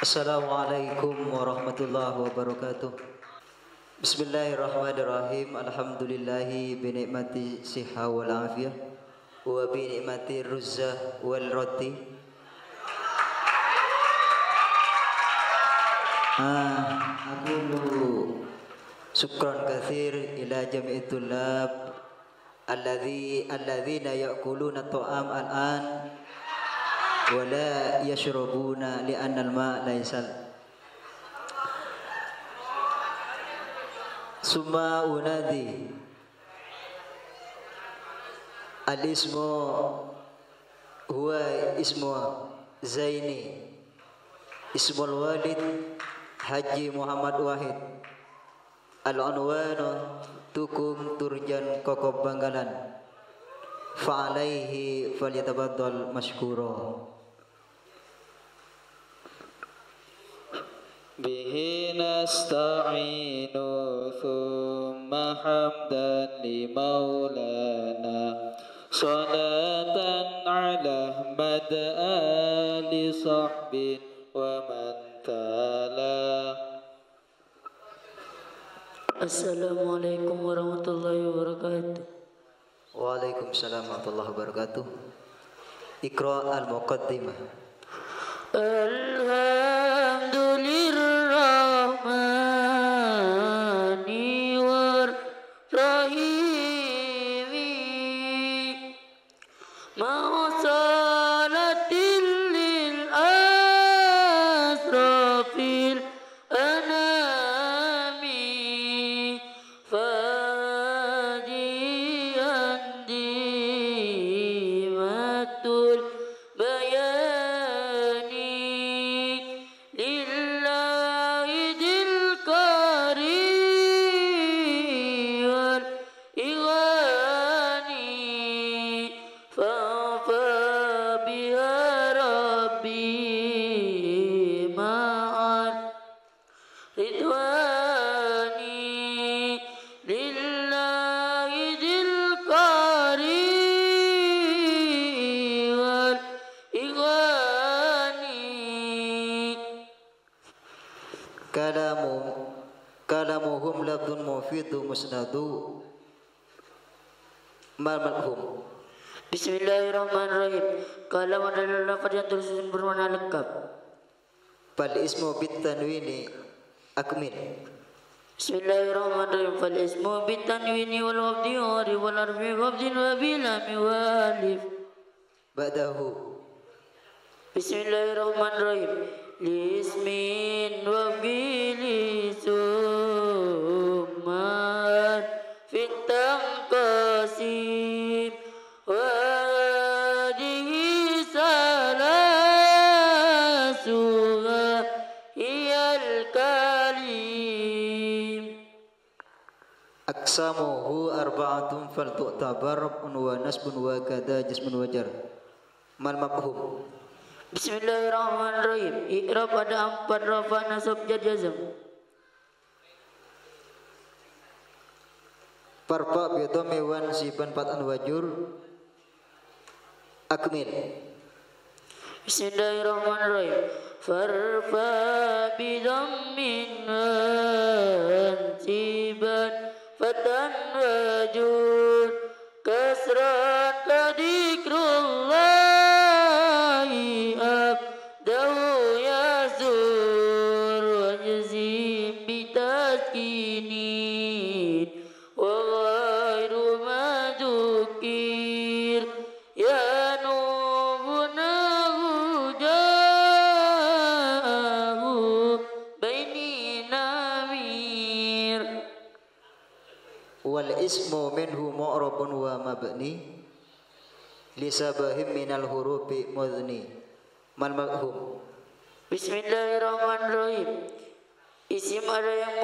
Assalamualaikum warahmatullahi wabarakatuh. Bismillahirrahmanirrahim. Alhamdulillahi binikmati siha wal afiyah wa binikmati ruzzah wal roti. Aku syukran katsir ila jami'it tullab alladzina ya'kuluna at-ta'am al-an wa la yashrabuna li'anna al-ma' la yasal. Summa unadi al-ismu huwa ismu Zaini, ismul walid Haji Muhammad Wahid, al-unwanu Tukum Turjan Kokob Banggalan, fa'alaihi falyatabaddal mashkura. Bihi nasta'inu thumma hamdan li maulana salatan ala mad ali sahbin wa man tala. Assalamualaikum warahmatullahi wabarakatuh. Waalaikumsalam warahmatullahi wabarakatuh. Iqra al-muqaddimah. Alhamdulillahirrahmani warrahimi ma'asalatil lil asrafil anami fadiyan dimatul bayani lillahi dil kari wal ighani fa biha rabbi ma'an ridwani lillahi dil kari wal ighani. Kalamuhum labdun mufidu musnadu malmalhum. Bismillahirrahmanirrahim. Kalam adalah lafaz yang tersusun bermakna lengkap. Fal ismu bit tanwini akmil. Bismillahirrahmanirrahim. Fal ismu bit tanwini wal wafdi wal arfi wafdin wa bilami wa alif. Ba'dahu. Bismillahirrahmanirrahim. Lismin wa fili summan fitang qasim wa dihi salasuha iyal kalim. Aksamuhu arba'atun fal tu'tabar wa nasbun wa kada jismun wajar. Mal mafhum. Bismillahirrahmanirrahim. I'rab ada 4 rafa nasab jar jazm. Farfa bi dhammi wan siban fatan wajur akmil. Bismillahirrahmanirrahim. Farfa bi dhammin siban fatan wajur kasran kadikrullahi abdahu yazur wajzim bitaskinin wa ghairu madukir ya nubunahu jahu baini namir. Wal ismu minhu mu'rabun wa mabni li sabahim minal hurufi mudni. Mal mafhum. Bismillahirrahmanirrahim. Isim ada yang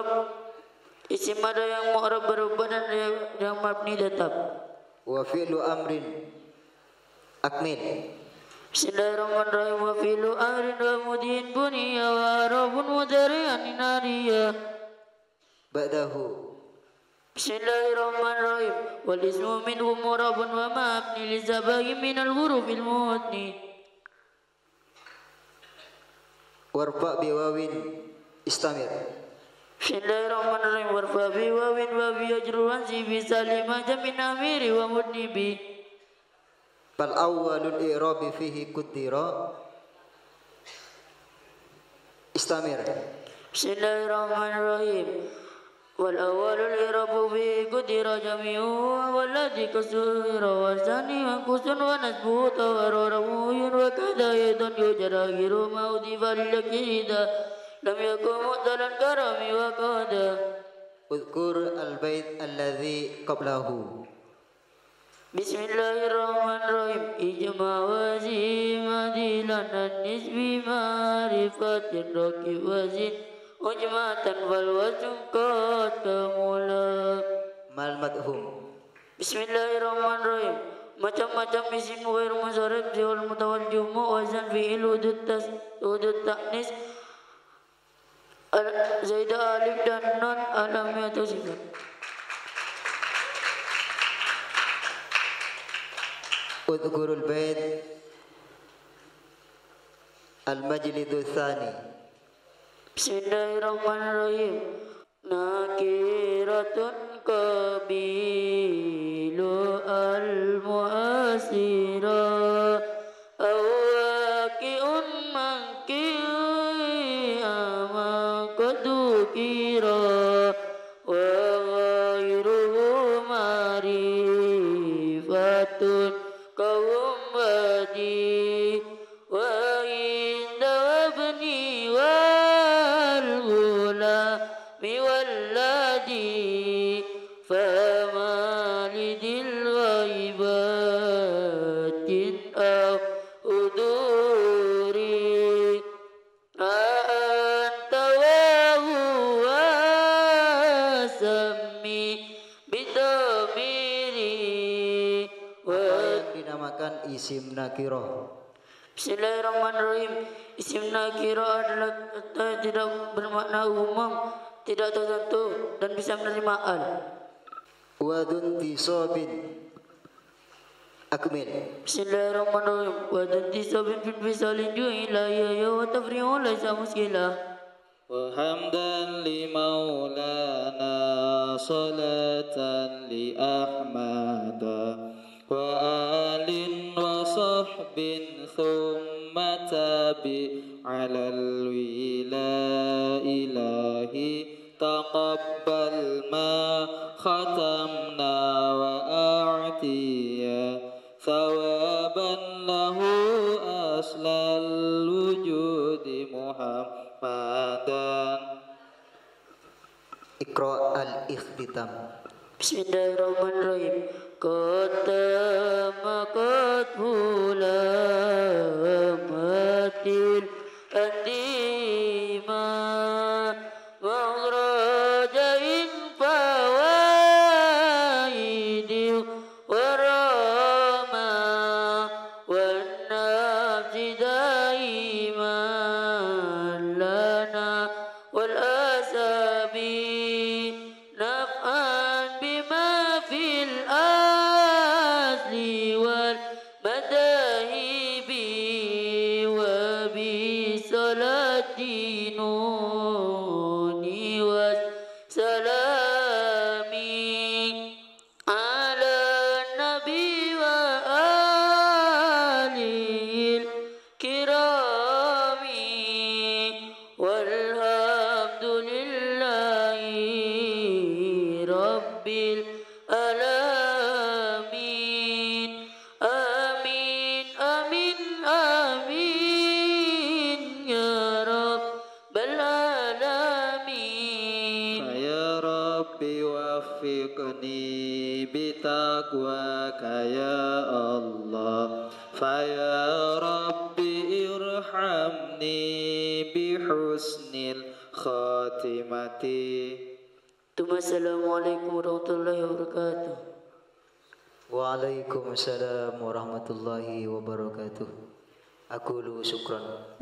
mu'rab berubah dan yang mabni tetap. Wa fi'lu amrin akmil. Bismillahirrahmanirrahim. Wa fi'lu amrin wa mudin buniya wa arabun mudari'an inariya. Ba'dahu. Bismillahirrahmanirrahim. Wal ismu minhu mu'rabun wa mabni li sabahi minal hurufil mudni. warfa biwawin istamir. Bismillahirrahmanirrahim. Warfa bi wawin wa bi ajruan si bi salima jamin amiri wa mudnibi. Fal awwalul i'rabi fihi kuddira istamir. Bismillahirrahmanirrahim. Wal awwalul i'rabu bi qudira jami'u walladhi kasura wa zani wa kusun wa nasbu tawarrahu wa kada yadun yujrahiru maudhifa lilakida lam yakun mu'talan karami wa qada. Udhkur al-bait alladhi qablahu. Bismillahirrahmanirrahim. Ijma wazim adilan an-nisbi ma'rifatin rakib wazin ujmatan wal wazun qatamula. Mal madhum. Bismillahirrahmanirrahim. Macam-macam isim ghair musharraf wal mutawajjih wazan fi'il hudud ta'nis zaidah alif dan nun alamiyah sifat. Udhkurul bait al-majlidu tsani. Bismillahirrahmanirrahim. Nakiratun qabilu al-mu'asira awaki'un manki'i amakadukira wa ghairuhu marifatun kaum badi wa inda wabni wal gulami walladi fama lidil ghaibatin aw uduri anta wa huwa sammi bitamiri Dinamakan isim nakirah. Bismillahirrahmanirrahim. Isim nakirah adalah tidak bermakna umum, tidak tertentu dan bisa menerima al. Wadun tisabin akmil. Bismillahirrahmanirrahim. Wa tantisabin fil bisalin ju'ila ya wa tafri'u laysa muskilah. Wa hamdan li maulana salatan li ahmada wa alin wa sahbin thumma tabi alal wila ilahi taqabbal ma khatamna wa a'tiya thawaban lahu aslal wujudi muhammadan. Iqra al-ikhtitam. Bismillahirrahmanirrahim. Qatama qatbulamatil andima maghrajain fawaidi warama wan nafsi daiman lana wal asabi naf'an bima fil asli wal madahibi wa bi salati nuni was salami ala nabi wa alil kirami walhamdulillahi rabbil alamin. Amin amin amin ya rabbal alamin. Ya Rabbi waffiqni bitaqwaka ya Allah. Faya Rabbi irhamni bihusnil khatimati. Assalamualaikum warahmatullahi wabarakatuh. Waalaikumsalam warahmatullahi wabarakatuh. Aqulu syukran.